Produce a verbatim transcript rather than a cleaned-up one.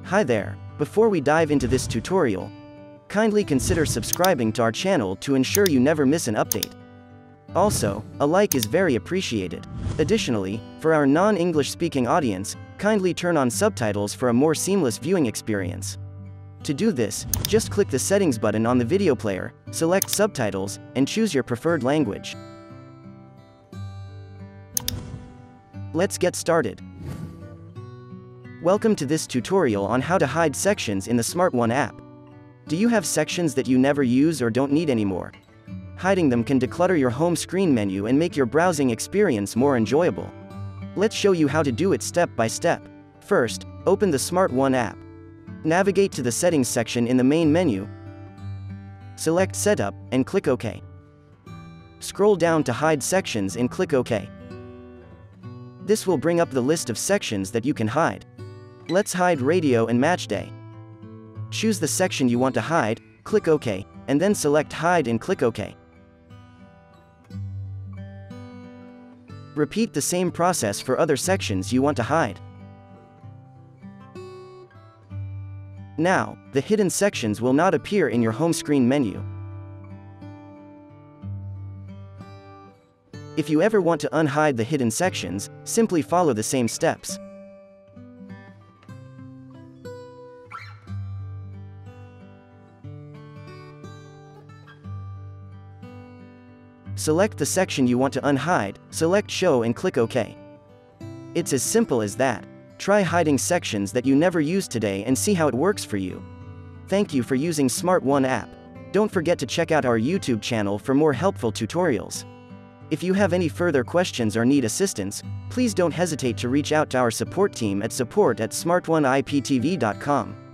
Hi there, before we dive into this tutorial, kindly consider subscribing to our channel to ensure you never miss an update. Also, a like is very appreciated. Additionally, for our non-English speaking audience, kindly turn on subtitles for a more seamless viewing experience. To do this, just click the settings button on the video player, select subtitles, and choose your preferred language. Let's get started. Welcome to this tutorial on how to hide sections in the SmartOne app. Do you have sections that you never use or don't need anymore? Hiding them can declutter your home screen menu and make your browsing experience more enjoyable. Let's show you how to do it step by step. First, open the SmartOne app. Navigate to the Settings section in the main menu. Select Setup, and click OK. Scroll down to Hide Sections and click OK. This will bring up the list of sections that you can hide. Let's hide Radio and Matchday. Choose the section you want to hide, click OK, and then select Hide and click OK. Repeat the same process for other sections you want to hide. Now, the hidden sections will not appear in your home screen menu. If you ever want to unhide the hidden sections, simply follow the same steps. Select the section you want to unhide, select Show and click OK. It's as simple as that. Try hiding sections that you never used today and see how it works for you. Thank you for using SmartOne app. Don't forget to check out our YouTube channel for more helpful tutorials. If you have any further questions or need assistance, please don't hesitate to reach out to our support team at support at smart one I P T V dot com.